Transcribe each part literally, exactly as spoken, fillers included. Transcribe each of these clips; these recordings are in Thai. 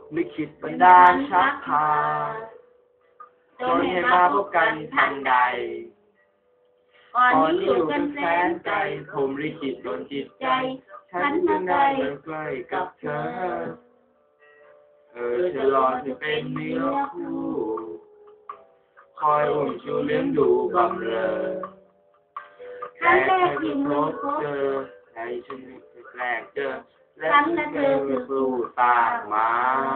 ลิขิตบันดาลชักพาจนให้มาพบกันทันใดก่อนที่อยู่กันแสนไกลผมลิขิตโดนจิตใจฉันจึงได้มาใกล้กับเธอเออเธอรอเธอเป็นเนื้อคู่คอยอุ้มชูเลี้ยงดูบำเรอแค่แค่ที่พบเจอใจฉันแรกเจอและฉันเธอคือผู้ตากมา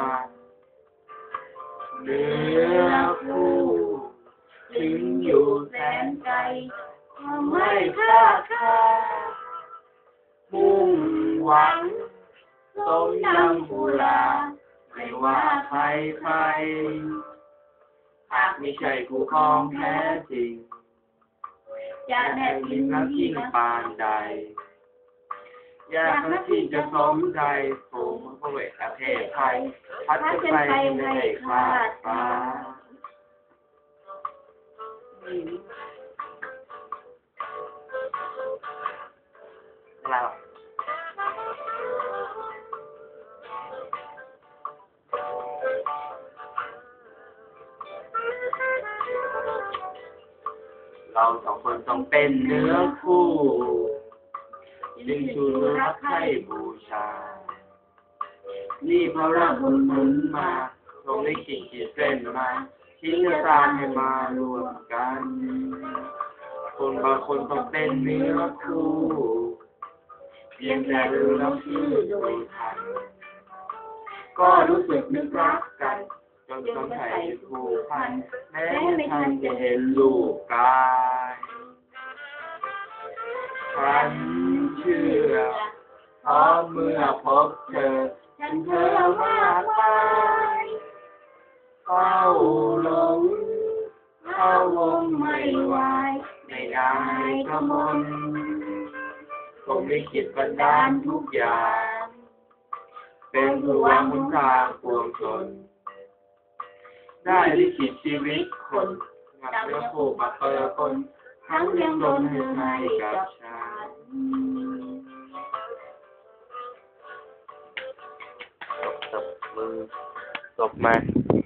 เนื้อคู่ถึงอยู่แสนไกลไม่คลาดคลามุ่งหวังสมดังผู้ลาไม่ว่าใครใครหากไม่ใช่คู่ครองแท้จริงจะแน่จริงนักยิ่งปานใดอยากนักที่จะสมใจผมพระเวทอาเทศไทยพัดจะไปไม่คลาดฟ้าอะไรหรอเราสองคนต้องเป็นเนื้อคู่จึงชูรักให้บูชานี่เพราะรักบุญหนุนมาตรงนี้ขีดขีดเส้นมาทิ้งจะตามให้มารวมกันคนบางคนต้องเป็นเนื้อคู่เพียงแต่รู้แล้วชื่อโดยทันก็รู้สึกนึกรักกันจนต้องใช้ผูกพันแม้ไม่ทันจะเห็นลูกกายฉันเชื่อเพราะเมื่อพบเธอฉันเธอมากมายเข้าหลงเข้าวงไม่ไหวไม่ได้กระมนคงได้คิดบันดาลทุกอย่างเป็นผู้วางคุณทางปวงชนได้ลิขิตชีวิตคนงัดเนื้อคู่มาเปิดคนทั้งยังลมให้กับฉันตบมือตบมา